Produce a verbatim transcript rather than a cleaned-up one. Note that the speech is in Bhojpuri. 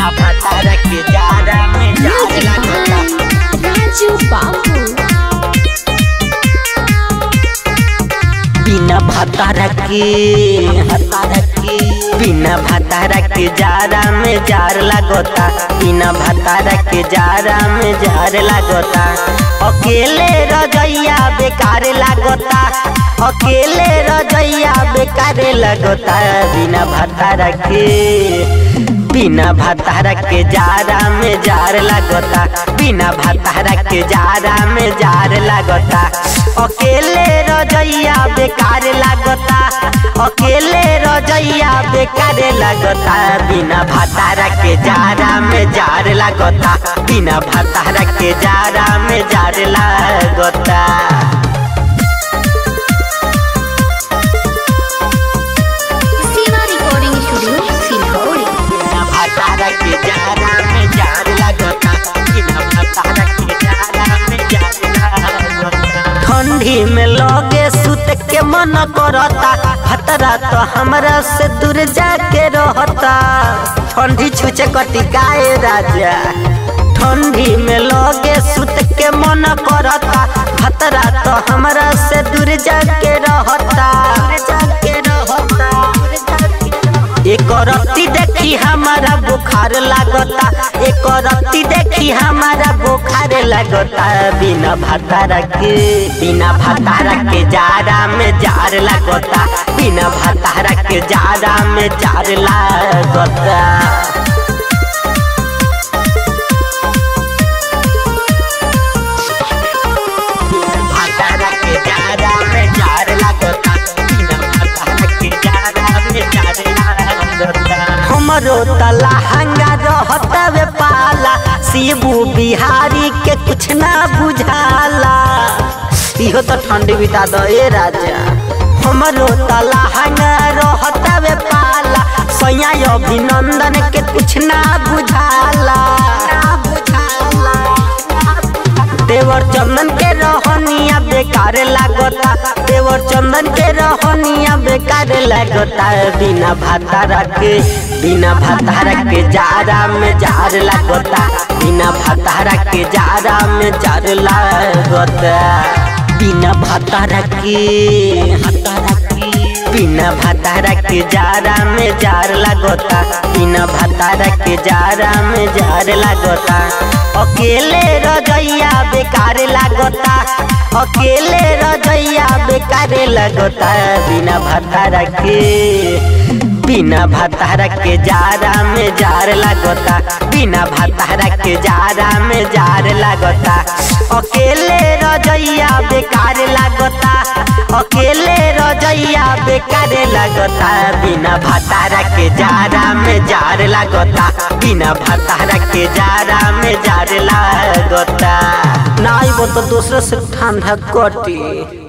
बिना भतारा के जाड़ा में जाड़ लागता। राजू बाबू बिना भतारा के भतारा के बिना भतारा के जाड़ा में जाड़ लागता। बिना भतारा के जाड़ा में जाड़ लागता। अकेले रजैया बेकार लागता। अकेले रजैया बेकार लागता। बिना भतारा के बिना भतारा के जाड़ा में जाड़ लागता। बिना भतारा के जाड़ा में जाड़ लागता। अकेले रजैया बेकार लागता। अकेले रजैया बेकार लागता। बिना भतारा के जाड़ा में जाड़ लागता। बिना भतारा के जाड़ा में जाड़ लागता। भतारा के जाड़ा में जाड़ लागता। बिना भतारा के जाड़ा में जाड़ लागता। ठंडी में लगे सुत के मन करता। भतरा तो हमरा से दूर जाके रहता। ठंडी छुचे कटिकाए राजा। ठंडी में लगे सुत के मन करता। भतरा तो हमरा से दूर जाके रहता। एक रत्ती देखी हमारा बुखार लागता। एक रत्ती देखी हमारा बुखार लागता। बिना भतारा के बिना भतारा के जाड़ा में जाड़ लागता। बिना भतारा के जाड़ा में जाड़ लागता। भतारा के जाड़ा में जाड़ लागता। बिना भतारा के जाड़ा में जाड़ लागता। हमरो तलहंगा रहता वे पाला। शीबू बिहारी के कुछ ना बुझाला। इहो तो ठंडी बिता दो ए राजा। हमरो तलहंगा रहता वे पाला। सैया अभिनंदन के कुछ ना बुझाला। देवर चंदन के रहनिया बेकार लागता। देवर चंदन के रहनिया बेकार लागता। बिना भतारा के बिना भतारा के जाड़ा में जाड़ लागता। बिना भतारा के जाड़ा में जाड़ लागता। बिना भतारा के भतारा के बिना भतारा के जाड़ा में जाड़ लागता। बिना भतारा के जाड़ा में जाड़ लागता। अकेले रजैया बेकार लागता। अकेले रजैया बेकार लागता। बिना भतारा के बिना भतारा के जाड़ा में जाड़ लागता। बिना भतारा के जाड़ा में जाड़ लागता। अकेले रजैया बेकार लागता। अकेले रजैया बेकार लागता। बिना भतारा के जाड़ा में जाड़ लागता। बिना भतारा के जाड़ा में जाड़ लागता। नाई वो तो दूसरे से ठंडा कटी।